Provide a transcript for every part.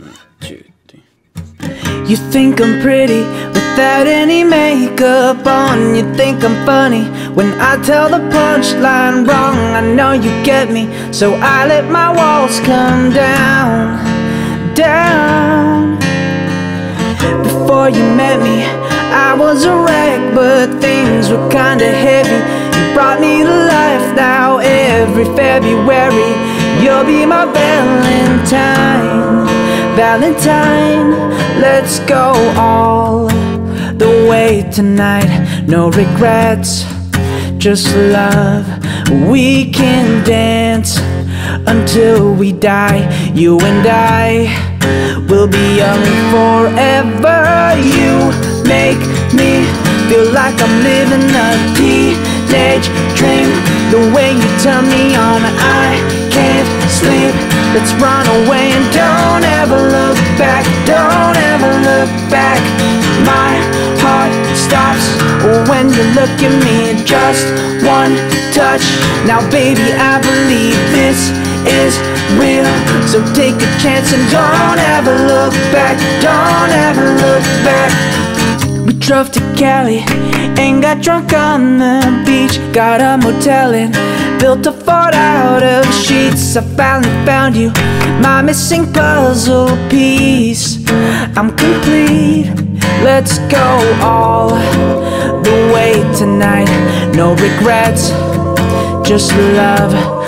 2, 3. You think I'm pretty without any makeup on. You think I'm funny when I tell the punchline wrong. I know you get me, so I let my walls come down, down. Before you met me, I was a wreck, but things were kinda heavy. You brought me to life. Now every February you'll be my Valentine, Valentine. Let's go all the way tonight. No regrets, just love. We can dance until we die. You and I will be young forever. You make me feel like I'm living a teenage dream. The way you turn me on, I can't sleep. Let's run away and don't ever look back. Don't ever look back. My heart stops when you look at me. Just one touch. Now baby, I believe this is real. So take a chance and don't ever look back. Don't ever look back. We drove to Cali and got drunk on the beach. Got a motel and built a fort out of sheets. I finally found you, my missing puzzle piece. I'm complete. Let's go all the way tonight. No regrets, just love.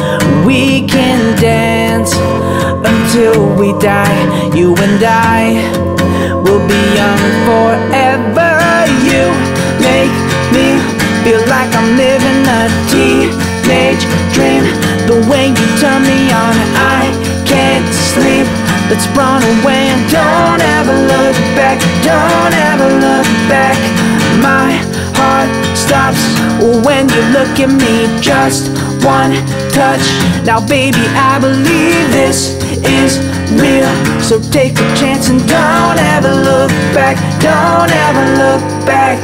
We can dance until we die. You and I will be young forever. You make me feel like I'm living a teenage dream. The way you turn me on, I can't sleep. Let's run away and don't ever look back. Don't ever look back. My heart stops when you look at me. Just one touch. Now baby, I believe this is real. So take a chance and don't ever look back. Don't ever look back.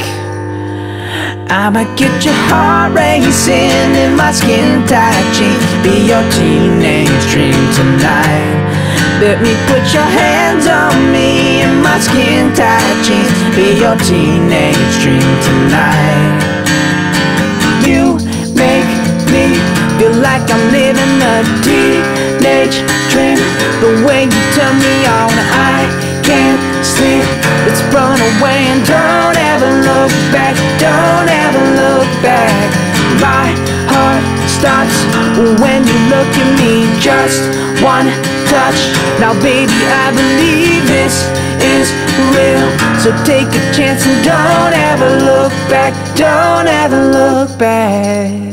I'ma get your heart racing in my skin tight jeans. Be your teenage dream tonight. Let me put your hands on me in my skin tight jeans. Be your teenage dream tonight. You make me feel like I'm living a teenage dream. The way you turn me on, I can't sleep. Let's run away and don't ever look back. Don't ever look back. My heart stops when you look at me. Just one touch. Now baby, I believe this is real. So take a chance and don't ever look back. Don't ever look back.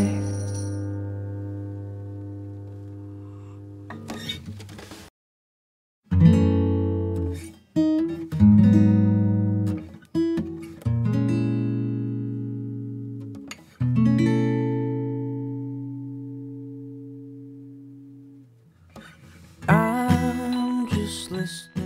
I'm just listening.